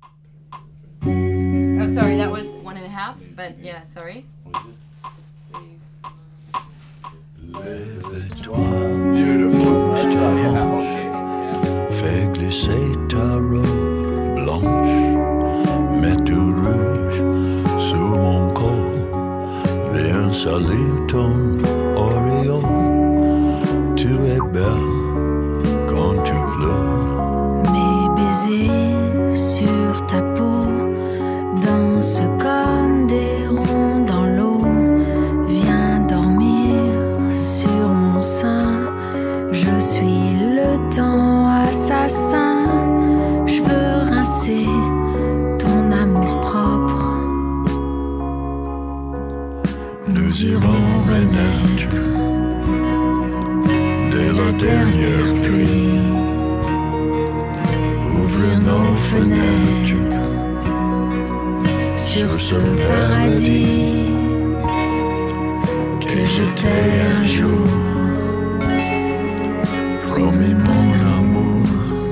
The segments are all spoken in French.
Oh, sorry, that was 1.5, but yeah, sorry. Lève-toi, Beautiful. fais glisser ta robe blanche, mets du rouge sur mon col, viens saluer ton auréole, tu es belle quand tu pleures. Mes baisers sur ta peau dansent comme des ronds dans l'eau. Viens dormir sur mon sein. Je suis le temps assassin. Je veux rincer ton amour propre. Nous irons renaître dès la dernière pluie, ouvrir nos fenêtres sur ce paradis que j'étais un jour. Promis mon amour,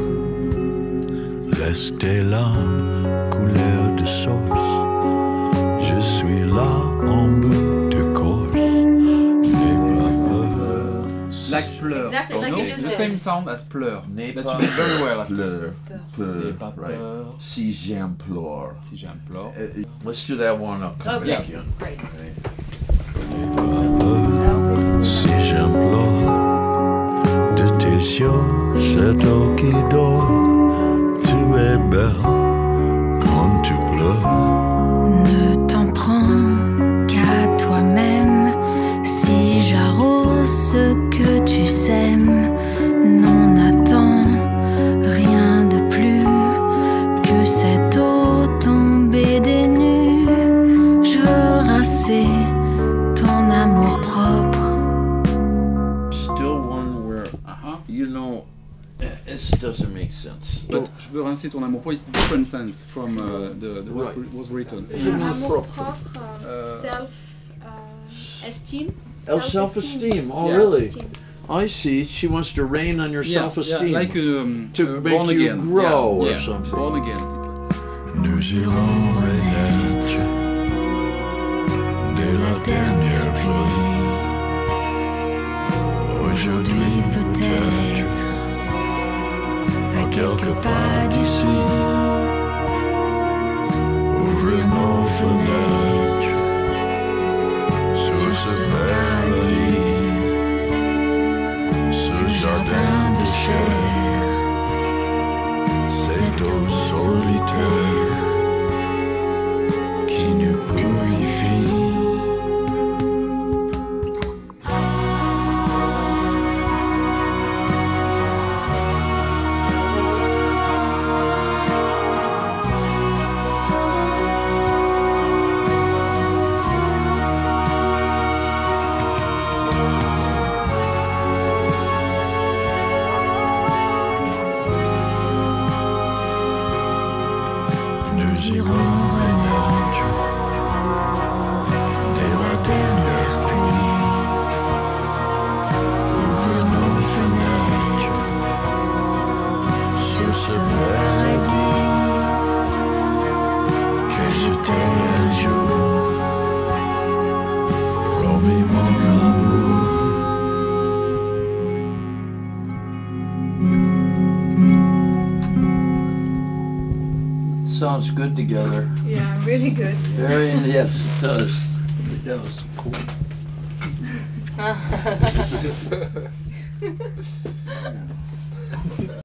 laisse tes larmes couleur de sauce. Je suis là en bout de course. N'aie pas peur. Like pleur. Exactly like you just The did. same sound as pleur. N'aie That pas you did very well after. pleur. N'aie Pleur. pas Right. peur Si j'implore. si j'implore. Let's do that one. I'll come Okay, back in. great. N'aie pas peur si j'implore de tes yeux cette eau qui dort. Tu es belle quand tu pleures. Ne t'en prends qu'à toi-même. Si j'arrose ce que tu sèmes, non, n'attends rien de plus que cette eau tombée des nues. Je veux rincer ton amour propre. Still one where, Uh-huh. you know, this doesn't make sense. But je veux rincer ton amour propre is different sense from the what Right. was written. Amour propre, Euh, self-esteem. Oh, self-esteem. Oh, Yeah. really? I see. She wants to rain on your Yeah, self-esteem. yeah, like To make born you again. grow or yeah, something. Born again. Nous irons renaître dès la dernière pluie. Aujourd'hui peut-être à quelques pas d'ici, ouvrir nos fenêtres sur ce paradis, ce jardin de chair, cette eau solitaire qui nous purifie. Nous irons renaître dès la dernière pluie, ouvrir nos fenêtres sur ce paradis que j'étais un jour. Promis mon amour. Sounds good together. Yeah, really good. Very, yes, it does. It does. Cool.